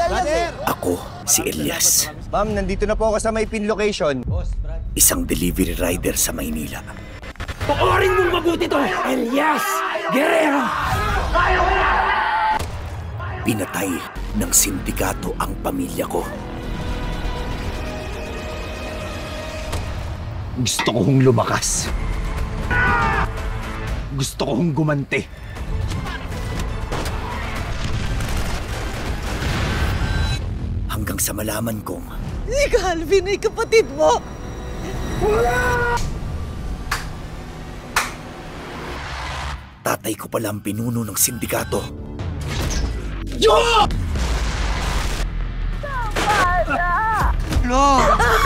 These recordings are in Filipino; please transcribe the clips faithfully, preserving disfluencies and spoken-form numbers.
Ako si Elias. Ma'am, nandito na po ako sa may pin location. Isang delivery rider sa Maynila. Poorin mong mabuti to! Elias Guerrero! Pinatay ng sindikato ang pamilya ko. Gusto ko hong lumakas. Gusto ko hong gumanti. Hanggang sa malaman kong Si Calvin ay kapatid mo! tatay ko pala ang pinuno ng sindikato. Yo! Lo!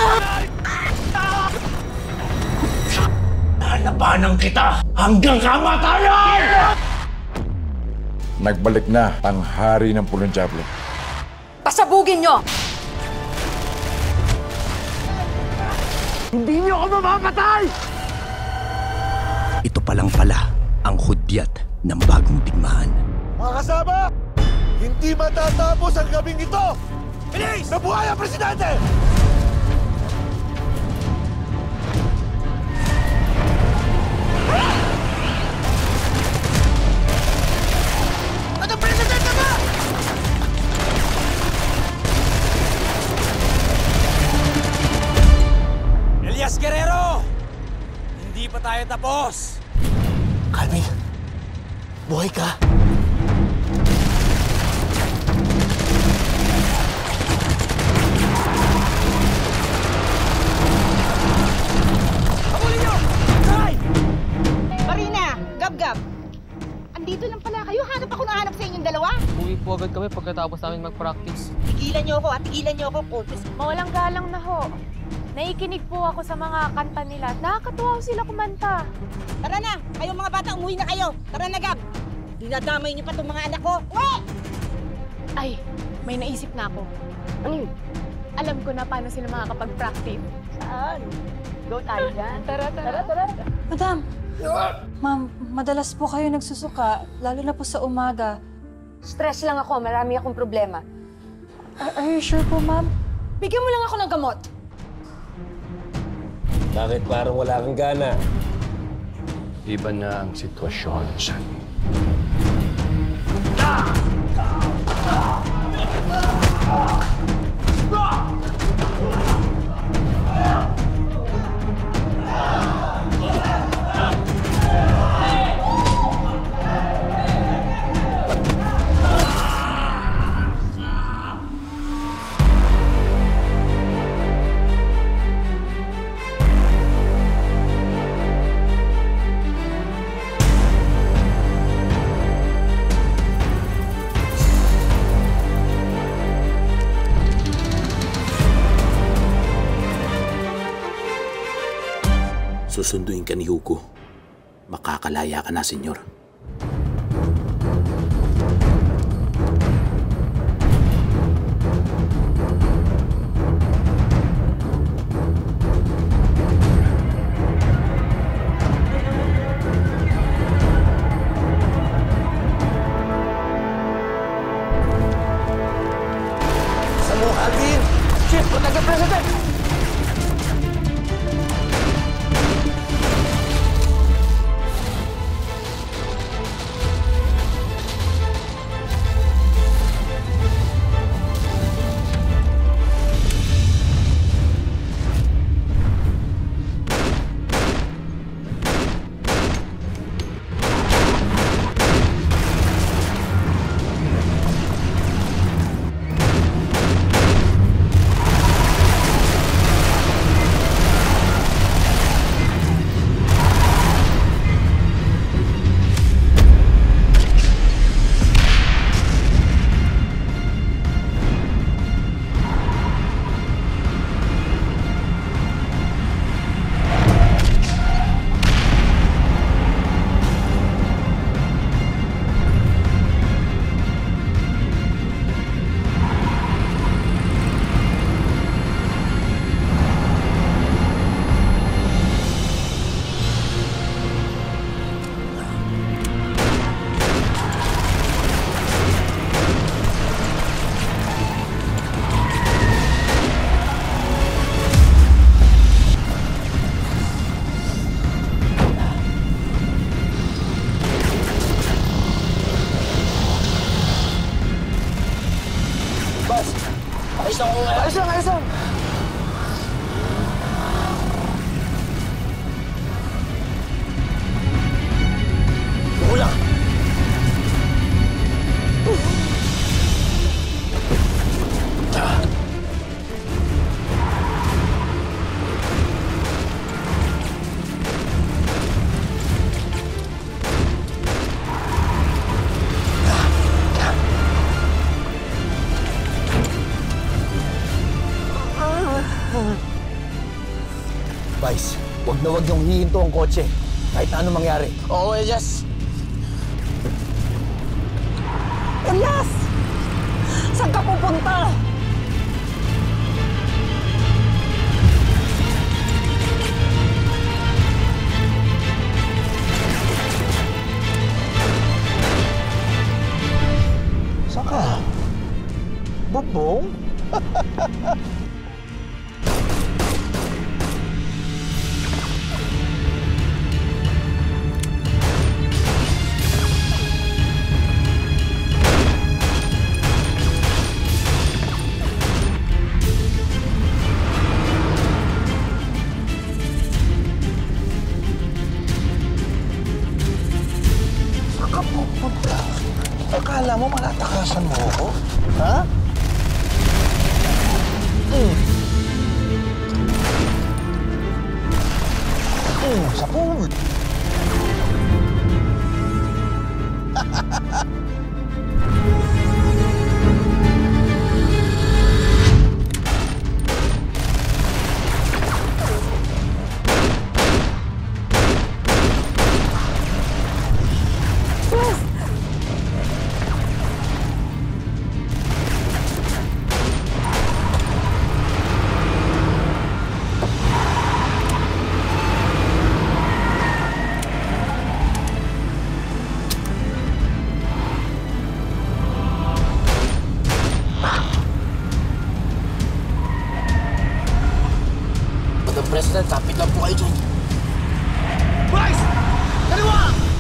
Lalabanan kita hanggang kamatayan! Nagbalik na ang hari ng Pulong Diablo. Pasabugin nyo! Hindi niyo ako mamapatay! Ito pa lang pala ang hudyat ng bagong digmaan. Mga kasama! Hindi matatapos ang gabing ito! Bilis! Nabuhay ang presidente! Ano presidente ba? Elias Guerrero! Hindi pa tayo tapos! Calvin, buhay ka. Habulin niyo! Sakay! Marina! Gab-gab! Andito lang pala kayo. Hanap ako na hanap sa inyong dalawa. Uwi po agad kami pagkatapos namin mag-practice. Tigilan niyo ako at tigilan niyo ako. Pulpis. Mawalang galang na ho. Naikinig po ako sa mga kanta nila. Nakakatuwa ho sila kumanta. Tara na! Kayong mga bata, umuwi na kayo. Tara na, Gab! Dinadamay niyo pa itong mga anak ko. Uwi! Ay, may naisip na ako. Ano yun? Alam ko na paano sila makakapag-practice. Saan? Go tayo dyan. Tara, tara, tara. Madam, ma'am, madalas po kayo nagsusuka, lalo na po sa umaga. Stress lang ako. Marami akong problema. Are, are you sure po, ma'am? Bigyan mo lang ako ng gamot. Bakit parang wala kang gana? Iba na ang sitwasyon, son. Susunduin ka ni Hugo. Makakalaya ka na, senyor. Sa mo, Calvin! Chief, patag ang president! Vice, wag na wag niyong hihinto ang kotse. Kahit na ano mangyari. Oo, Elias. Elias! Saan ka pupunta? Saan ka? Bubong? Akala mo malatakasan mo ako? Ha? Mm. Mm, sa pool. President, kapit lang po kayo dyan. Bryce! Kaliwa!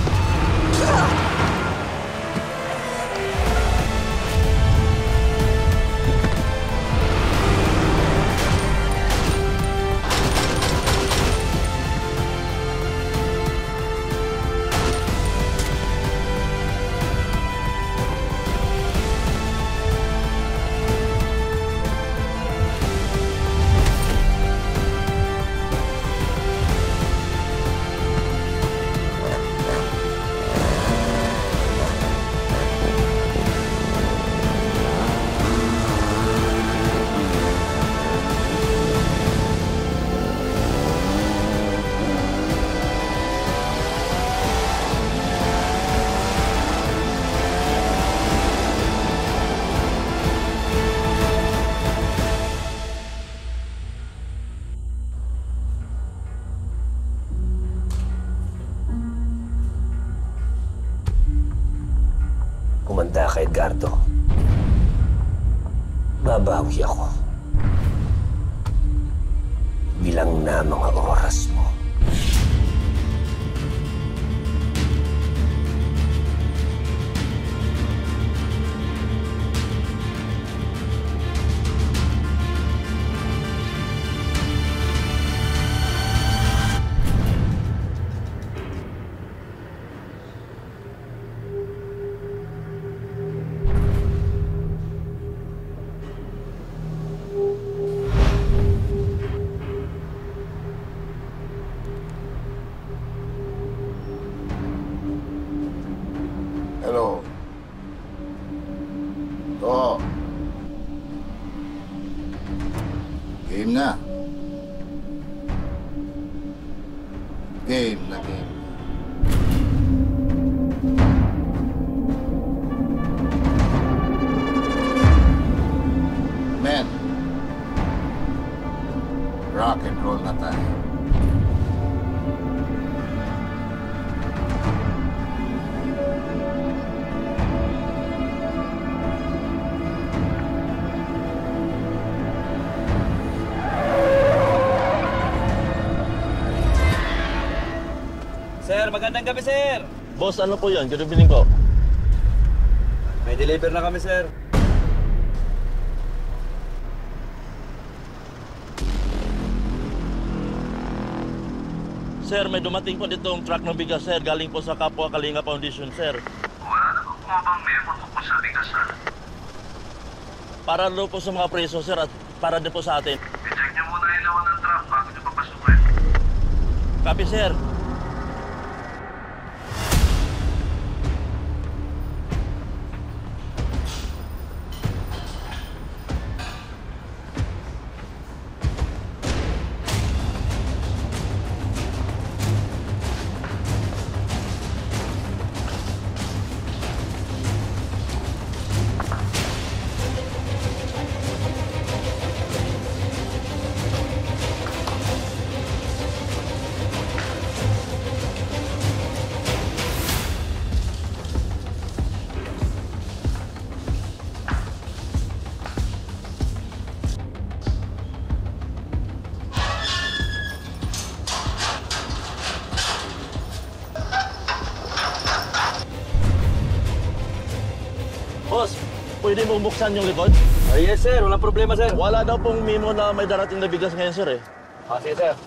Kumanda ka, Edgardo. Babawi ako. Bilang na mga oras mo. Hello. To. Game na. Game na game. Men. Rock and roll na tayo. Sir, magandang gabi, sir. Boss, ano po yan? Good evening po. May deliver na kami, sir. Sir, may dumating po ditong truck ng bigas, sir. Galing po sa Kapwa Kalinga Foundation, sir. Wala na po bang memo tungkol sa bigas, sir? Para daw po sa mga preso, sir, at para din po sa atin. I-check niyo muna yung laman ng truck bago niyo papasukin. Copy, sir. pwede mo buksan yung likod? Ah, yes, sir. Walang problema, sir. Wala daw pong memo na may darating na bigas ngayon, sir, eh. Ah, sige, sir.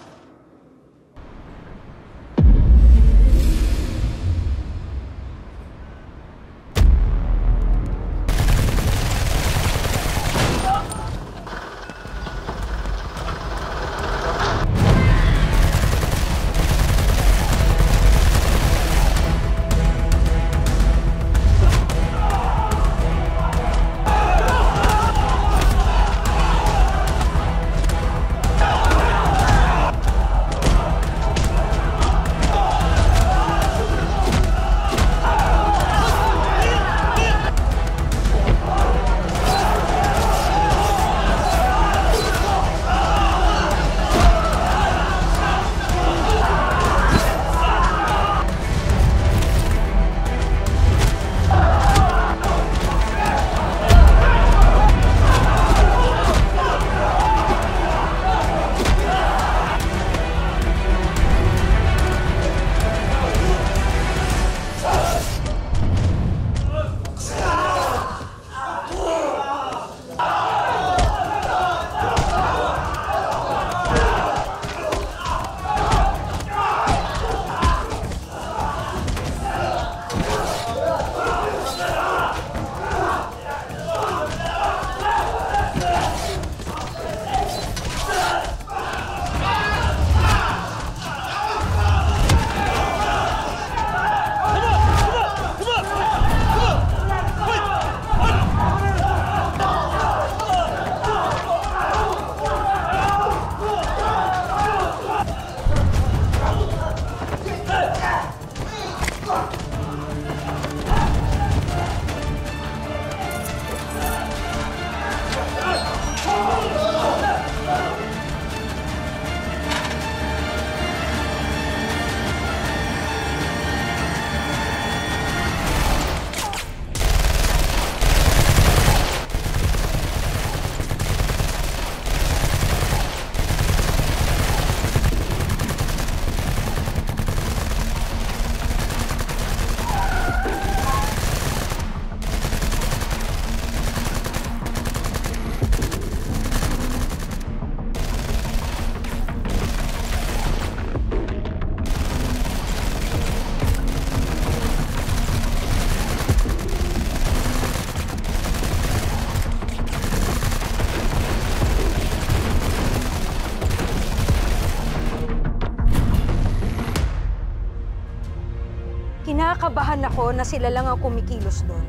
Kinakabahan ako na sila lang ang kumikilos doon.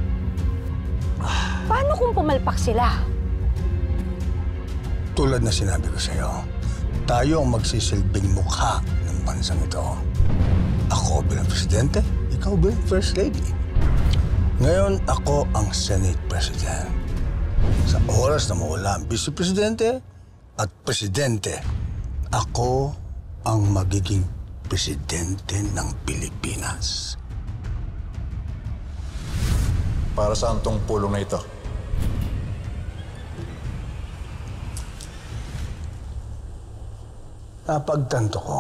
Paano kung pumalpak sila? Tulad na sinabi ko sa'yo, tayo ang magsisilbing mukha ng bansang ito. Ako bilang presidente, ikaw bilang first lady. Ngayon, ako ang Senate President. Sa oras na mawala ang Vice Presidente at Presidente, ako ang magiging Presidente ng Pilipinas. Para saan tong pulong na ito? Napagtanto ko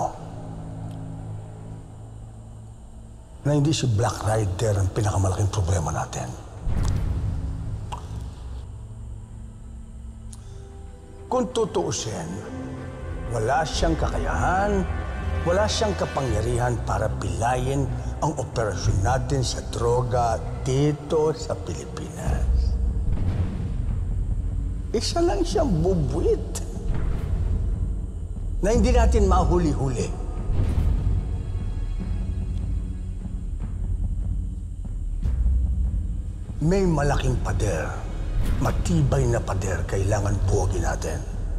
na hindi si Black Rider ang pinakamalaking problema natin. Kung tutuusin, wala siyang kakayahan, wala siyang kapangyarihan para pilayin ang operasyon natin sa droga dito sa Pilipinas. Isa lang siyang bubuit na hindi natin mahuli-huli. May malaking pader, matibay na pader kailangan buwagin natin.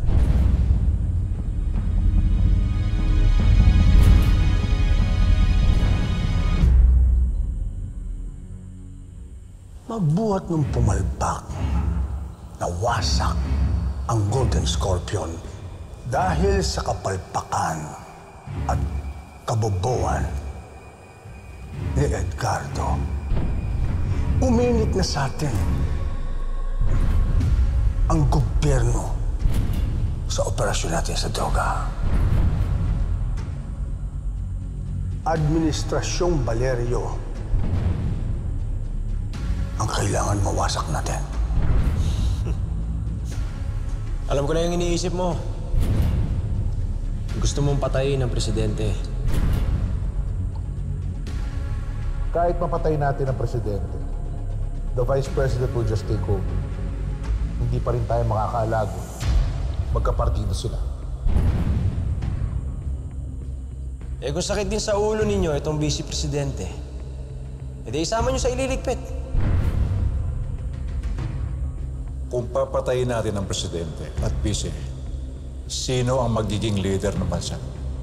Magbuhat ng pumalpak, nawasak ang Golden Scorpion dahil sa kapalpakan at kabobohan ni Edgardo. Uminit na sa atin ang gobyerno sa operasyon natin sa droga. Administrasyong Valerio ang kailangan mawasak natin. Alam ko na yung iniisip mo. Gusto mong patayin ang presidente. Kahit mapatay natin ang presidente, the vice president will just take over. Hindi pa rin tayo makakalago. Magkapartido sila. Eh kung sakit din sa ulo ninyo itong vice presidente, eh di isama nyo sa ililigpit. Kung papatayin natin ang presidente at vice, sino ang magiging leader ng bansa?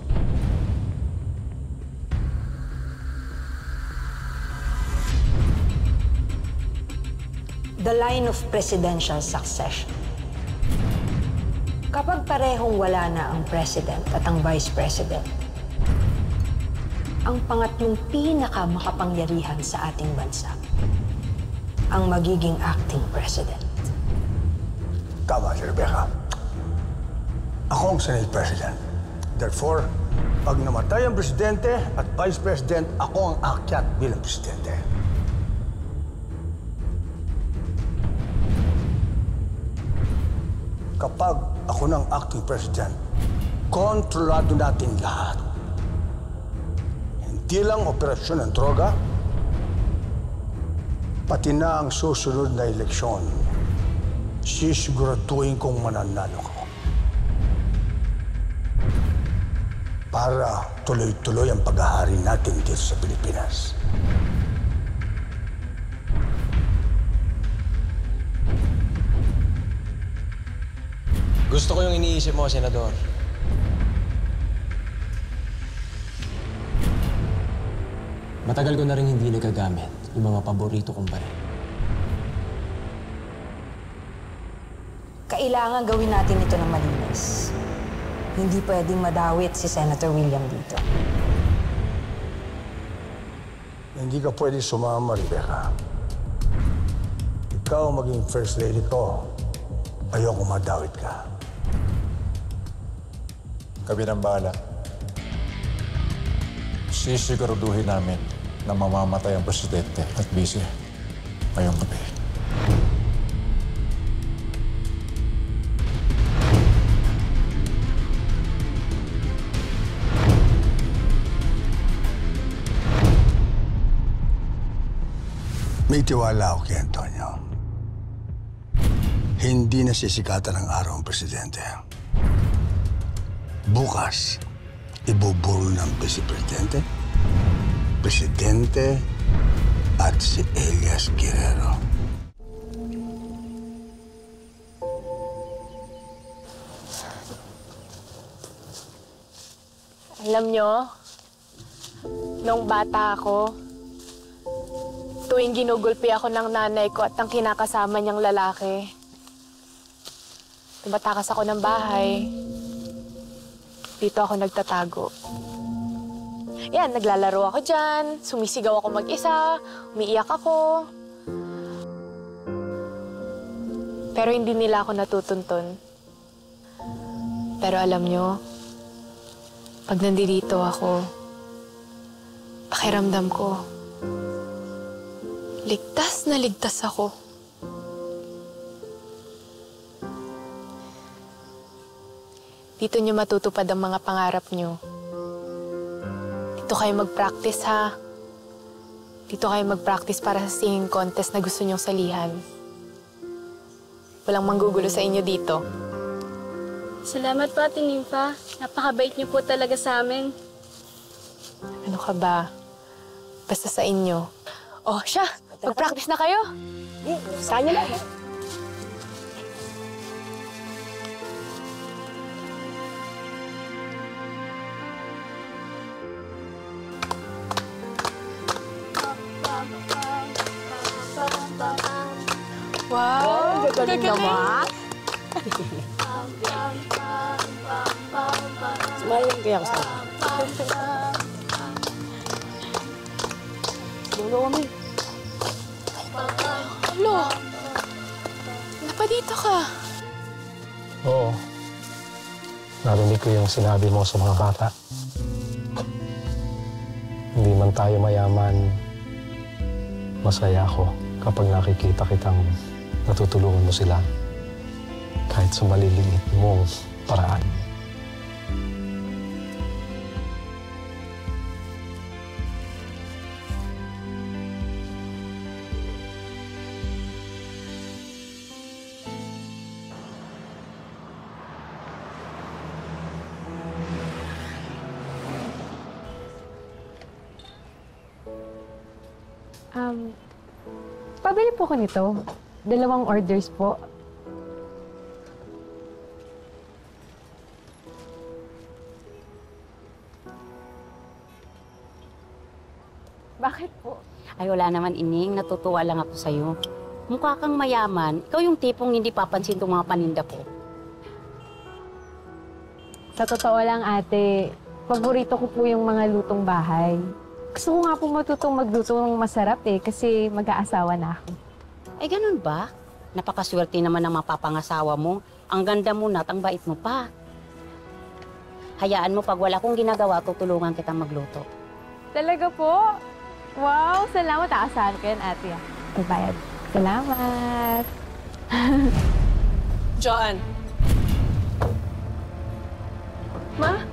The line of presidential succession. Kapag parehong wala na ang president at ang vice president, ang pangatlong pinakamakapangyarihan sa ating bansa, ang magiging acting president. Tama si Rebecca. Ako ang Senate President. Therefore, pag namatay ang presidente at vice president, ako ang aakyat bilang presidente. Kapag ako ng acting president, kontrolado natin lahat. Hindi lang operasyon ng droga, pati na ang susunod na eleksyon. Sisiguraduhin kong mananalo ko. Para tuloy-tuloy ang paghahari natin dito sa Pilipinas. Gusto ko yung iniisip mo, Senador. Matagal ko na rin hindi nagagamit yung mga paborito kong baril. Kailangan gawin natin ito ng malinis. Hindi pwedeng madawit si Senator William dito. Hindi ka pwede sumama, Rebecca. Ikaw maging first lady ko. Ayoko madawit ka. Kami ng bahala. Sisiguraduhin namin na mamamatay ang presidente at vice ngayong gabi. May tiwala ako kay Antonio. Hindi na sisikatan ng araw ang presidente. Bukas, ibuburo ng vice-presidente, presidente, at si Elias Guerrero. Alam nyo, nung bata ako, tuwing ginugulpi ako ng nanay ko at ng kinakasama niyang lalaki, tumatakas ako ng bahay. Dito ako nagtatago. Yan, naglalaro ako dyan, sumisigaw ako mag-isa, umiiyak ako. Pero hindi nila ako natutuntun. Pero alam nyo, pag nandito ako, pakiramdam ko, ligtas na ligtas ako. Dito nyo matutupad ang mga pangarap nyo. Dito kayo mag-practice, ha? Dito kayo mag-practice para sa singing contest na gusto nyong salihan. Walang manggugulo sa inyo dito. Salamat po, Ate Nympha. Napakabait niyo po talaga sa amin. Ano ka ba? Basta sa inyo. Oh, siya! Mag-practice na kayo? Saan nyo lang? Wow! Gagaling naman! Smiling kaya ako sa'yo. Dulo kami. Lo! Napadito ka. Oo. Narinig ko yung sinabi mo sa mga bata. Hindi man tayo mayaman, masaya ako kapag nakikita kitang natutulungan mo sila kahit sa maliliit mong paraan. Um, pabili po ko nito. Dalawang orders po. Bakit po? Ay, wala naman, Ining. Natutuwa lang ako sa'yo. Mukha kang mayaman. Ikaw yung tipong hindi papansin itong mga paninda ko. Sa totoo lang, ate, paborito ko po yung mga lutong bahay. Gusto ko nga po matutong magluto ng masarap eh, kasi mag-aasawa na ako. Ay, ganun ba? Napakaswerte naman ng mapapangasawa mo. Ang ganda mo na at ang bait mo pa. Hayaan mo, pag wala kong ginagawa, tutulungan kitang magluto. Talaga po? Wow, salamat. Aasahan ko yan, ate. Pagbayad. Salamat. Joanne. Ma?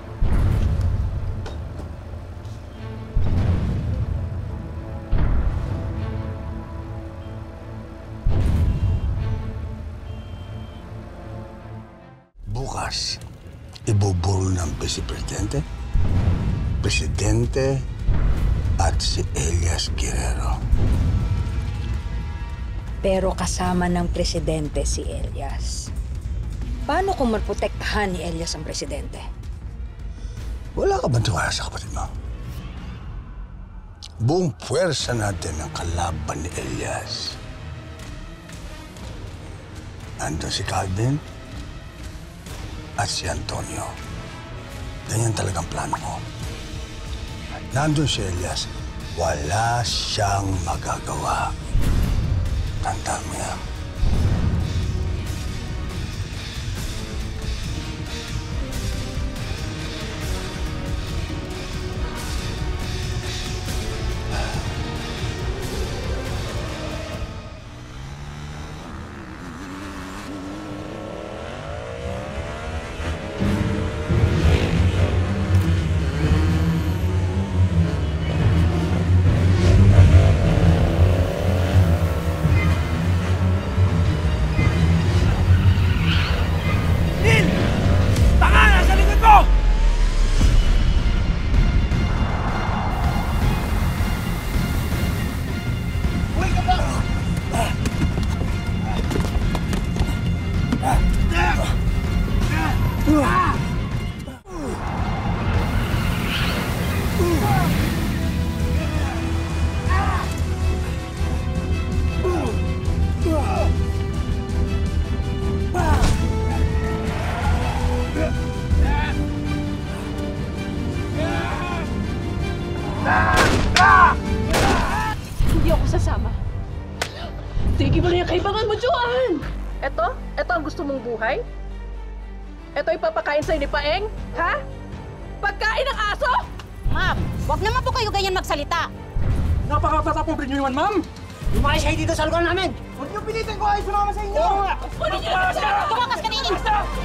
Bukas, ibuburo ng Vice Presidente, Presidente at si Elias Guerrero. Pero kasama ng Presidente si Elias. Paano kung maprotektahan ni Elias ang Presidente? Wala ka bang tiwala sa kapatid mo? Buong puwersa natin ang kalaban ni Elias. Andun si Calvin at si Antonio. Ganyan talagang plano ko. At nandun si Elias, wala siyang magagawa. Tandaan mo yan. Hindi ako sasama. Sige mo na yung kaibangan mo, Joanne! Eto? Eto ang gusto mong buhay? Eto ipapakain sa'yo ni Paeng? Ha? Pagkain ng aso? Ma'am, huwag naman po kayo ganyan magsalita. Napakapatapobre niyo naman, ma'am! Lumayas kayo dito sa lugar namin! Huwag niyo pilitin ko ay sumama sa inyo! Oo nga! Kunin niyo na siya! Tumakas ka ninin!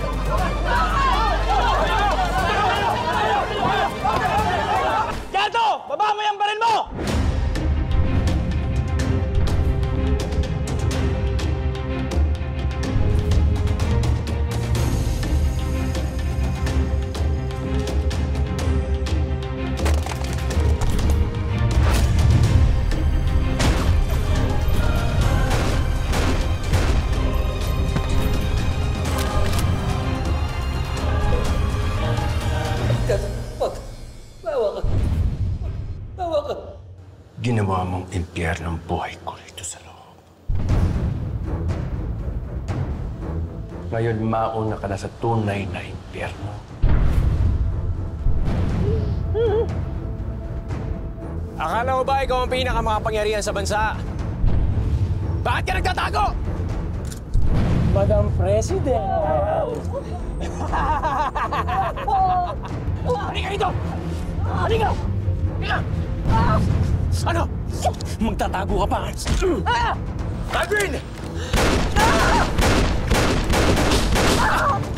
Gato! Baba mo yung baril mo! Ginawa mong impyernong buhay ko rito sa loob. Ngayon, mauna ka na sa tunay na impyerno. Akala mo ba ikaw ang pinakamakapangyarihan sa bansa? Bakit ka nagtatago? Madam President! Halika dito! Halika! Halika! Ano? Magtatago ka pa! Alvin! Ah!